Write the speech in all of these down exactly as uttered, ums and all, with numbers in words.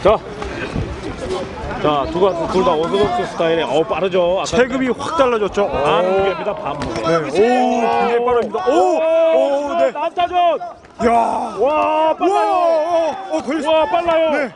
자, 자, 두가 둘 다 오소독스 스타일에 어 빠르죠. 아까 체급이 확 달라졌죠. 반 무게입니다. 반 무게. 네. 오, 굉장히 빠릅니다. 오, 오, 네. 남타전. 야, 와, 빨라요. 와, 어, 어, 걸렸어. 와, 빨라요. 네.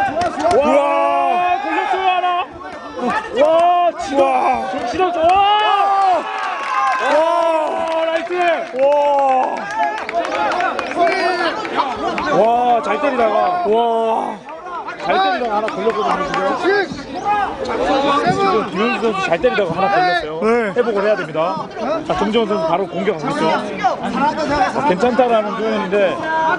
와, 걸렸어요 하나. 와, 지금 와. 정신없죠. 와, 와, 나이스. 와, 와, 잘 때리다가, 와, 잘 때리다가 하나 걸렸거든요 지금. 지금 김현수 선수 잘 때리다가 하나 걸렸어요. 네. 회복을 해야 됩니다. 자, 정재원 선수 바로 공격하고 있죠. 아, 괜찮다라는 표현인데.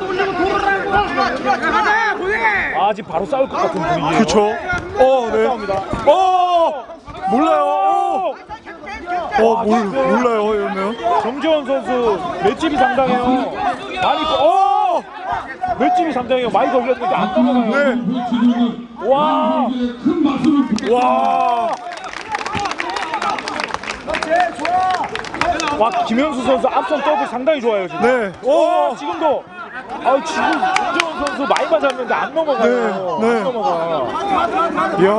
아, 지금 바로 싸울 것 같은 분위기예요. 그렇죠. 어, 네. 싸웁니다. 어, 몰라요. 어, 어 몰, 몰라요 이러면. 정재원 선수 맷집이 상당해요. 많이 어, 맷집이 상당해요. 많이 걸렸는데 안 넘어가요. 네. 와, 와, 와, 김현수 선수 앞선 더블 상당히 좋아요 지금. 네. 와, 지금도. 아, 지금 정재원 선수 많이 맞았는데 안 넘어가요. 네, 네. 안 넘어가. 이야.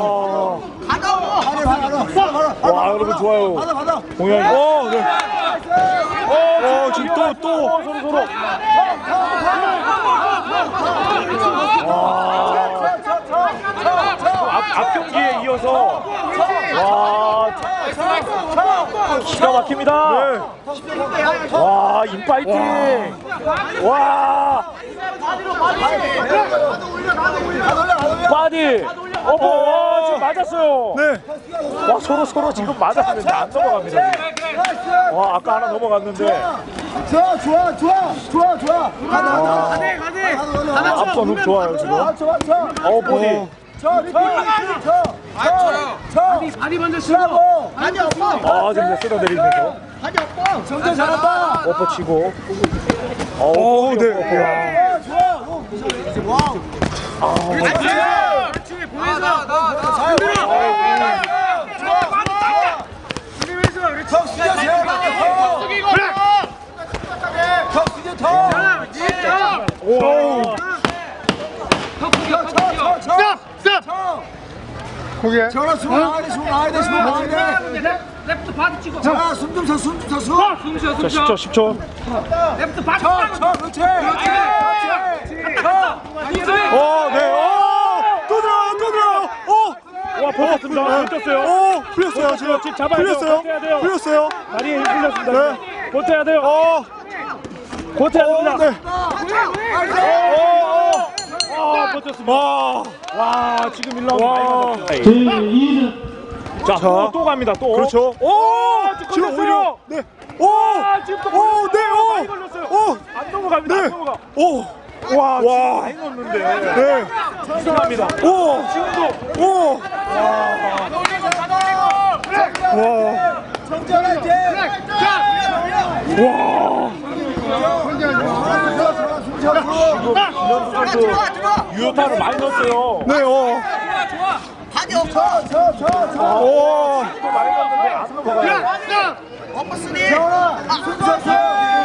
와, 여러분 좋아요. 공연이. 어, 네. 어, 지금 또, 또. 어, 서로 서로. 와. 앞, 앞 경기에 이어서 와, 기가 막힙니다. 네. 와, 인파이팅. 와. 바디. 어, 와, 지금 맞았어요. 네. 와, 서로 서로 지금 맞았는데 안 넘어갑니다. 지금. 와, 아까 하나 넘어갔는데. 좋아 좋아 좋아 좋아 좋아 가자 아, 가자 가자 가자 앞선 훅 좋아요 지금. 좋아 좋아 어, 보디. 저저저저 다리 먼저 쓰고 다리 없어 아, 지금 쓸어내리면서 다리 없어 정전 잘한다 엎어 치고. 어, 어, 네. 좋아 와우 그렇지 보내서 나나 흔들어 좋아 좋아 흔들면서 그렇지 턱 숙여 제발 턱 숙이고 턱 숙여 턱 오. 스탑! 스탑! 거기에 전화 숨 나와야 돼, 숨 나와야 돼, 숨 나와야 돼. 레프트 바디 찍어. 자, 숨 좀 쉬어, 숨 좀 쉬어, 숨. 숨 쉬어, 자, 숨 쉬어. 십 초, 십 초. 레프트 바디 쳐, 찍어. 쳐, 그렇지. 그렇지. 쳐. 어, 네. 어, 또 들어요, 또 들어요. 어, 와, 버텼습니다. 버텼어요. 어, 풀렸어요. 지금 지금 잡아야 돼요. 풀렸어요. 버텨야 돼요. 풀렸어요. 다리에 힘 풀렸습니다. 네. 버텨야 돼요. 어, 버텨야 어, 됩니다. 네. 어, 어. 아, 버텼습니다. 와, 와, 지금 일 라운드 와. 많이 맞았어요. 자, 또, 또 갑니다. 또. 그렇죠. 오, 지금 지금 걸렸어요. 오히려, 네. 오, 아, 지금 또 오, 네, 오, 많이 걸렸어요. 오, 안 넘어갑니다. 네. 안 넘어가. 오, 와, 와. 지금 많이 넣었는데. 네. 이상합니다. 오, 지금도. 오, 와, 정전할게. 와. 지금 김현수 선수 유효타를 많이 넣었어요. 네, 어, 다리 없어. 쳐, 쳐, 쳐. 오, 또 많이 넣었는데 안 넘어가요. 재원아, 숨 좀 쉬어.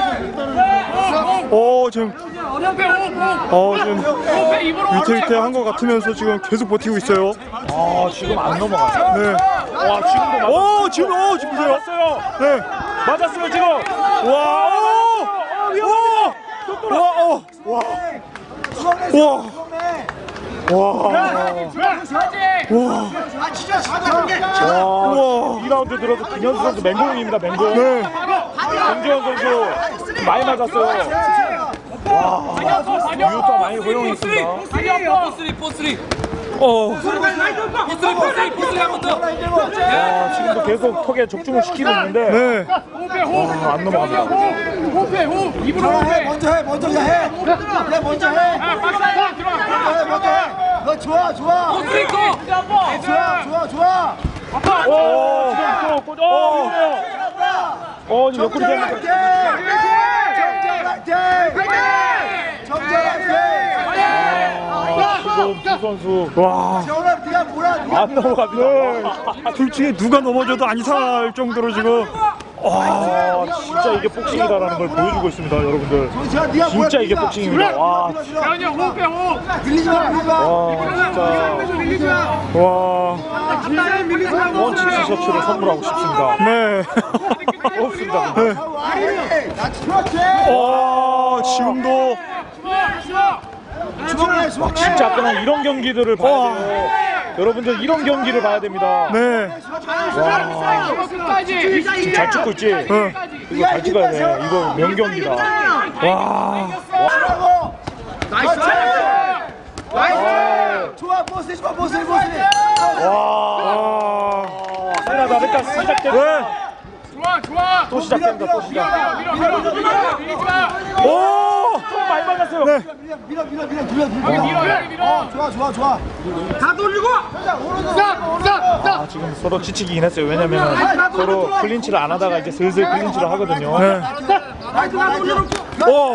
어, 지금, 어렵게 오, 어, 지금 오, 오, 입으로 위태위태한 것 같으면서 지금 계속 버티고 있어요. 아, 지금 안 넘어가요. 네. 와, 지금도 맞았어요. 오, 지금, 어, 지금 보세요. 맞았어요. 네. 맞았어요, 지금. 와, 오, 와, 와, 어, 와, 와, 와, 와, 아, 진짜 잘하는 와, 우와. 이 라운드 들어서 김현수 선수 맹공입니다, 맹공. 네. 정재원 선수 많이 맞았어요. 와, 유효타 많이 허용했습니다. 포스리, 포스리. 어, 포스리, 포스리, 포스리 한번 더. 와, 지금도 계속 턱에 적중을 시키고 있는데 네. 와, 안 넘어갑니다. 호흡해, 호흡. 입으로 해, 호흡해. 먼저 해, 먼저 해. 해, 먼저 해. 박사 들어가. 해, 먼저 해. 너 좋아, 좋아. 포스리 고. 좋아, 좋아, 좋아. 오, 지금 또 꽂- 어, 이거요. 어, 지금 옆구리 정전할게. 때문에. 정전할게. 정전할게. 아, 지금 두 선수 와. 재원아, 네가 뭐야? 네가 안 넘어갑니다. 둘 중에 누가 넘어져도 안 이상할 정도로 지금 와, 진짜 이게 복싱이다라는 걸 보여주고 있습니다, 여러분들. 진짜 이게 복싱입니다. 와, 태현이 형 호흡해 호흡. 밀리지 마, 밀리지 마. 와, 진짜. 밀리지 마. 와, 앞다리 밀리지 마. 원치 티셔츠를 선물하고 싶습니다. 네. 없습니다. 네. 와, 지금도 진짜 그냥 이런 경기들을 봐야 돼요. 여러분들 이런 경기를 봐야 됩니다. 네. 끝까지. 지금 잘 찍고 있지? 네. 이거 잘 찍어야 돼. 이거 명경기다. 와. 나이스. 나이스. 좋아, 보스, 좋아, 보스, 보스. 와. 세나다 일단 시작됩니다. 네. 좋아 좋아. 또 시작됩니다. 또 시작. 밀어 밀어 밀어. 밀리지 마. 오. 좀 많이 막았어요. 네. 밀어, 밀어, 밀어, 밀어, 밀어. 밀어 여기 밀어. 어, 좋아, 좋아, 좋아. 다 돌리고. 아, 지금 서로 지치긴 했어요. 왜냐면 서로 클린치를 안 하다가 이제 슬슬 클린치를 하거든요. 네. 오.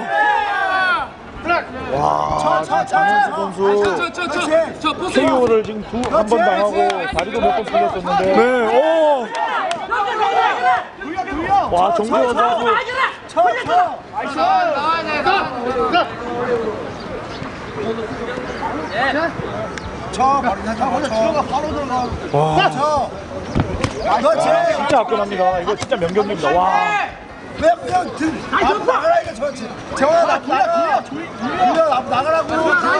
와, 장현수 선수 저저저 보스. 케이오를 지금 두 한 번 당하고 다리도 몇 번 풀렸었는데, 네. 오. 와, 정재원 선수 쳐, 쳐. 쳐, 바로 쳐, 바로 들어가, 바로 들어가. 와. 쳐. 그렇지. 진짜 아껴납니다. 이거 진짜 명경기입니다. 와. 왜 그냥 등 앞으로 나가라 이거 저지. 재원아 나 나가. 돌려 앞으로 나가라고.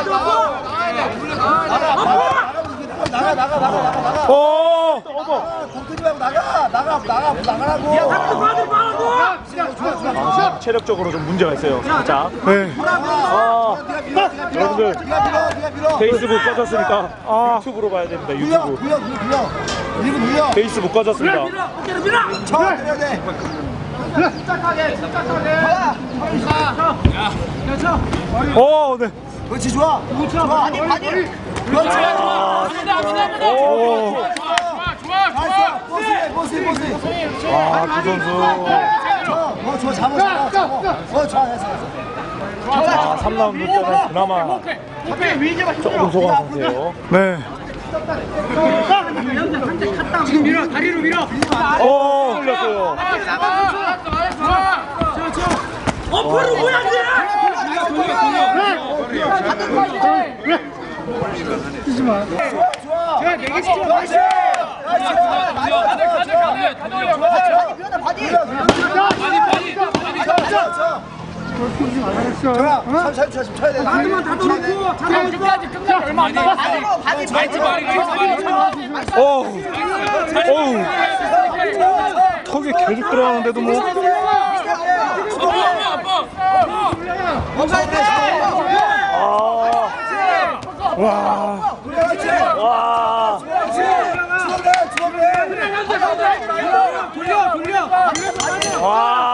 나가 나가 나가 나가 나가. 오. 공들지 말고 나가 나가 나가 나가라고. 야 나가도 봐도 봐도. 좋아 좋아 좋아. 체력적으로 좀 문제가 있어요. 자, 네. 아, 여러분들 네가 밀어 네가 밀어. 페이스북 꺼졌으니까 아. 유튜브로 봐야 됩니다. 밀어 유튜브. 밀어 밀어 밀어. 밀고 밀어. 페이스북 꺼졌습니다. 쳐 밀어야 돼. 오, 네. 그렇지 좋아. 좋아. 바디 바디. 그렇지. 오, 좋아 좋아 좋아. 보스 보스 보스. 아, 그 선수. 어 좋아 잡아 잡아 잡아. 어 좋아 됐어 됐어. 아, 삼 라운드 때는 그나마 조금 소강 상태예요. 네. 지금 밀어 다리로 밀어. 오, 풀렸어요. 어퍼로 뭐야 이제? 좋아. 내게 진짜 그렇지. 좋아. 천천히 천천히 쳐야 돼. 나도만 다 돌았고 끝까지 끝까지 얼마 안 남았어. 바디 바디 바디 바디. 오. 오. 턱에 계속 들어가는데도 뭐. 아, 와. 와. 돌려 돌려. 와.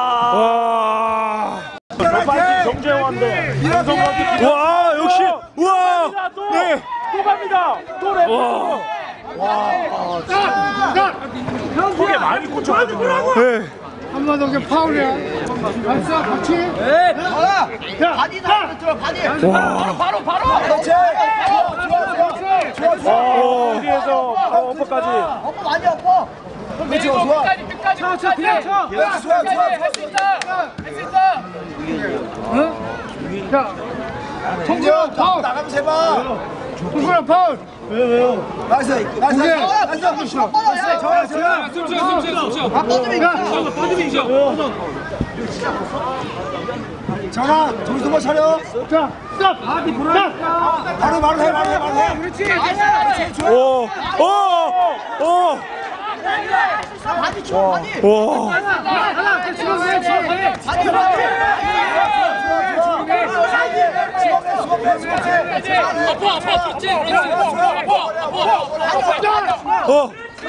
와. 전반기 정재환대 김성환 와, 역시. 와. 또, 네. 또 갑니다. 또 랩. 와, 진짜 턱에 많이 꽂혔거든요. 네. 한번 더 파울이야. 알았어, 같이. 네. 바디 나 들어 바디. 와. 바로 바로. 그렇지. 좋아, 좋아, 좋아, 좋아. 와, 뒤에서 바로 어퍼까지. 엎어 많이 엎어. 그렇지, 좋아. 끝까지 끝까지 쳐 뒤에 쳐. 그렇지, 좋아, 좋아, 할수 있다. 할 수 있다. 정재원 파울 나가면서 해봐. 동그란 파울. 왜요, 왜요? 나이스, 나이스, 나이스, 나이스. 나이스, 정아, 정아. 숨 쉬어 숨 쉬어 숨 쉬어. 아, 뻗으니까. 숨 쉬어. 정아, 정신 좀 차려. 자, 스톱. 바디 불안. 바로, 바로 해, 바로 해, 바로 해. 그렇지. 그렇지, 좋아. 오. 오. 오. 바디 쳐, 바디. 와. 하나, 지금 해, 지금 해. 바디, 바디. 아파 아파 좋지. 아파 아파 아파. 어.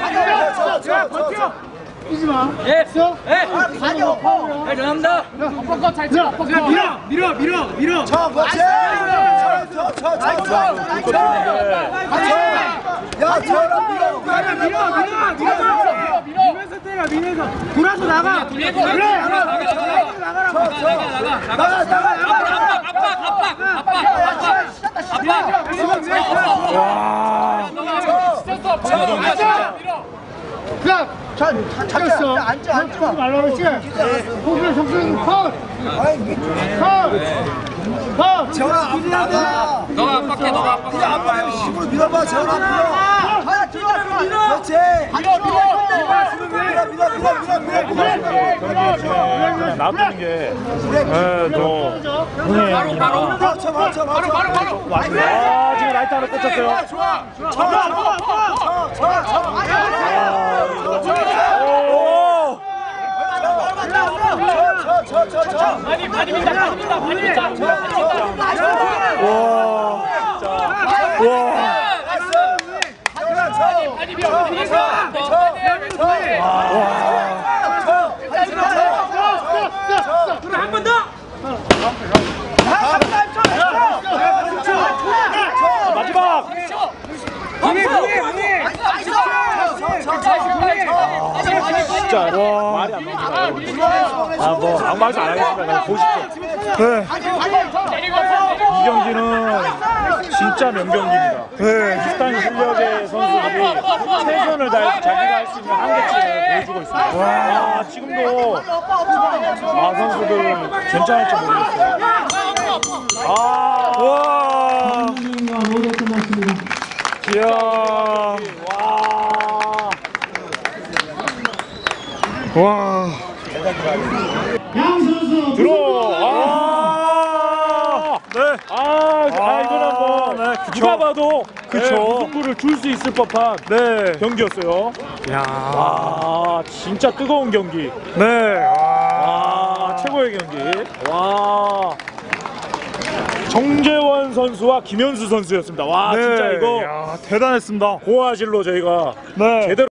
예. 예. 바디 아파. 예, 감사합니다. 아빠 거잘 쳐. 아빠 거. 밀어 밀어 밀어 밀어. 쳐, 그렇지. 쳐, 쳐, 쳐, 쳐, 쳐. 야, 저랑 밀어. 밀어 밀어 밀어 밀어 밀면서 때려 밀면서 돌아서 나가. 그래 나가 나가 나가 나가 나가, 나가, 나가. 아빠 아빠 아빠 아빠 아빠 와. 진짜 또 아빠 밀어. 야, 자, 잡혔어. 앉아, 앉아. 말라 그랬지? 호수야, 성수는 파울. 아이, 파울. 파울. 재원아, 앞으로 나가. 너가 압박해, 너가 압박해. 네가 압박하면 힘으로 밀어봐, 재원아, 밀어. 하나, 들어와, 들어와. 그렇지. 밀어, 밀어. 밀어, 밀어, 밀어, 밀어, 밀어, 밀어. 그냥 놔두는 게, 에, 너, 형님. 바로, 바로. 맞춰, 맞춰, 맞춰. 바로, 바로. 아, 지금 라이트 하나 꽂혔어요. 좋아. 쳐, 쳐, 쳐, 쳐, 쳐. 오! 쳐, 쳐, 쳐, 쳐. 많이, 많이 민다, 많이 민다, 많이 민다. 와. 와. 많이 밀어, 많이 밀어. 한 번 더. 마지막. 진짜 와 말이 안 나오죠. 아뭐 아무 말도 안 하겠습니다. 그냥 보십시오. 네. 이 경기는 진짜 명경기입니다. 네. 비슷한 실력의 선수들이 최선을 다해서 자기가 할 수 있는 한계치를 보여주고 있습니다. 와 지금도 아 선수들 괜찮을지 모르겠어요. 아 와. 모두 끝났습니다. 이야 와. 와. 양 선수 들어. 아. 네. 아, 아 이거는 뭐 네, 누가 봐도 그쵸. 네, 무승부를 줄 수 있을 법한 네. 경기였어요. 야. 와, 진짜 뜨거운 경기. 네. 와, 최고의 경기. 와. 정재원 선수와 김현수 선수였습니다. 와, 네. 진짜 이거 야, 대단했습니다. 고화질로 저희가 네. 제대로